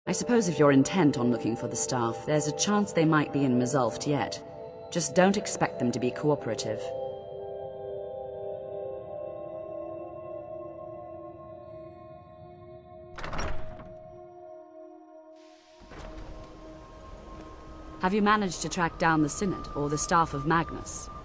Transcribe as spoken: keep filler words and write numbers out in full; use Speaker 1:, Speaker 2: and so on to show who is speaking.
Speaker 1: I suppose if you're intent on looking for the staff, there's a chance they might be in Mizulft yet. Just don't expect them to be cooperative. Have you managed to track down the Synod, or the staff of Magnus?